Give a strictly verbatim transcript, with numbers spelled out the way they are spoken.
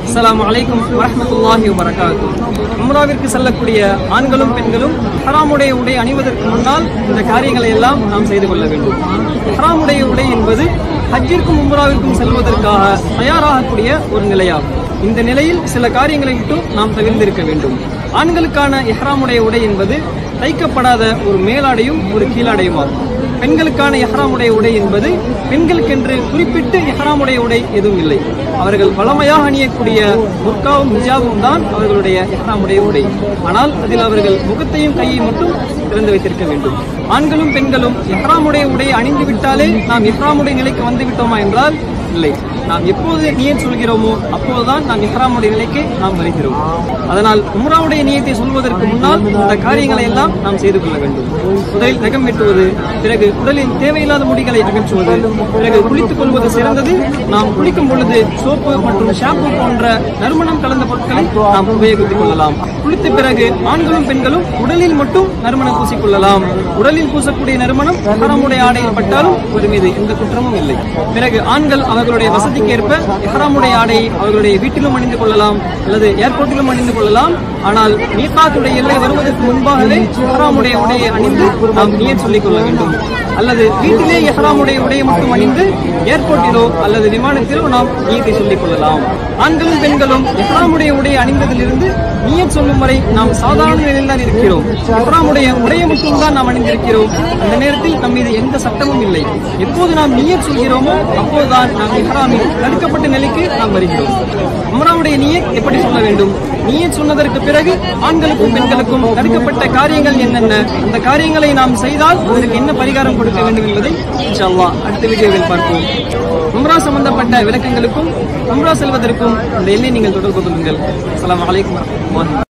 அஸ்ஸலாமு அலைக்கும் வரஹ்மத்துல்லாஹி வபரகாத்துஹு. உம்ராவிற்கு செல்லக்கூடிய ஆண்களும் பெண்களும் இஹ்ராமுடைய உடை அணிவதற்கு முன்னால் இந்த காரியங்களை எல்லாம் நாம் செய்து கொள்ள வேண்டும். இஹ்ராமுடைய உடை என்பது ஹஜ்ஜிற்கும் உம்ராவிற்கும் செல்வதற்காக தயாராகக்கூடிய ஒரு நிலையாகும். இந்த நிலையில் சில காரியங்களை விட்டும் நாம் தவிர்த்திருக்க வேண்டும். ஆண்களுக்கான இஹ்ராமுடைய உடை என்பது தைக்கப்படாத ஒரு மேலாடையும் ஒரு கீழாடையுமாகும். பெண்களுக்கான இஹ்ராமுடைய உடை என்பது பெண்களுக்கென்று குறிப்பிட்டு இஹ்ராமுடைய உடை எதுவும் இல்லை. அவர்கள் வளமையாக அணியக்கூடிய முர்காவும் ஹிஜாபும் தான் அவர்களுடைய இஹ்ராமுடைய உடை. ஆனால் அதில் அவர்கள் முகத்தையும் கையை மட்டும் திறந்து வைத்திருக்க வேண்டும். ஆண்களும் பெண்களும் இஹ்ராமுடைய உடையை அணிந்து விட்டாலே நாம் இஹ்ராமுடைய நிலைக்கு வந்து விட்டோமா என்றால் இல்லை. நாம் எப்போது நியத் சொல்கிறோமோ அப்போதுதான் நாம் இஹ்ராமுடைய நிலைக்கு நாம் வருகிறோம். அதனால் உம்ராவுடைய நியத்தை சொல்வதற்கு முன்னால் இந்த காரியங்களை எல்லாம் நாம் செய்து கொள்ள வேண்டும். முதலில் நகம் வெட்டுவது, பிறகு உடலில் தேவையில்லாத முடிகளை அகற்றுவது, பிறகு குளித்துக் கொள்வது சிறந்தது. நாம் குளிக்கும் பொழுது சோப்பு மற்றும் ஷாம்பு போன்ற நறுமணம் கலந்த பொருட்களை நாம் உபயோகித்துக் கொள்ளலாம். குளித்த பிறகு ஆண்களும் பெண்களும் உடலில் மட்டும் நறுமணம் பூசிக்கொள்ளலாம். உடலில் பூசக்கூடிய நறுமணம் இஹ்ராமுடைய ஆடையில் பட்டாலும் ஒரு மீது எந்த குற்றமும் இல்லை. பிறகு ஆண்கள் அவர்களுடைய வசதிக்கேற்ப இஹ்ராமுடைய ஆடையை அவர்களுடைய வீட்டிலும் அணிந்து கொள்ளலாம் அல்லது ஏர்போர்ட்டிலும் அணிந்து கொள்ளலாம். ஆனால் மீகாத்துடைய எல்லை வருவதற்கு முன்பாகவே இஹ்ராமுடைய உடையை அணிந்து நாம் நியத் சொல்லிக் கொள்ள வேண்டும். அல்லது வீட்டிலே இஹ்ராமுடைய உடையை மட்டும் அணிந்து ஏர்போர்ட்டிலோ அல்லது விமானத்திலோ நாம் நியத்தை சொல்லிக் கொள்ளலாம். ஆண்களும் பெண்களும் இஹ்ராமுடைய உடையை அணிந்ததிலிருந்து நியத் சொல்லும் வரை நாம் சாதாரண நிலையில் தான் இருக்கிறோம். இஹ்ராமுடைய உடையை மட்டும் தான் நாம் அணிந்திருக்கிறோம். அந்த நேரத்தில் நம் மீது எந்த சட்டமும் இல்லை. எப்போது நாம் நியத் சொல்கிறோமோ அப்போதுதான் நாம் இஹ்ராமில் தடுக்கப்பட்ட நிலைக்கு நாம் வருகிறோம். உம்ராவுடைய நியத் எப்படி சொல்ல வேண்டும்? நியத் சொன்னதற்கு பிறகு ஆண்களுக்கும் பெண்களுக்கும் தடுக்கப்பட்ட காரியங்கள் என்னென்ன, அந்த காரியங்களை நாம் செய்தால் அதற்கு என்ன பரிகாரம் கொடுக்க வேண்டும் என்பதை இன்ஷா அல்லாஹ் அடுத்த வீடியோவில் பார்ப்போம். உம்ரா சம்பந்தப்பட்ட விளக்கங்களுக்கும் உம்ரா செல்வதற்கும் இந்த எண்ணை நீங்கள் தொடர்பு கொள்ளுங்கள். அஸ்ஸலாமு அலைக்கும் வரஹ்மத்துல்லாஹி.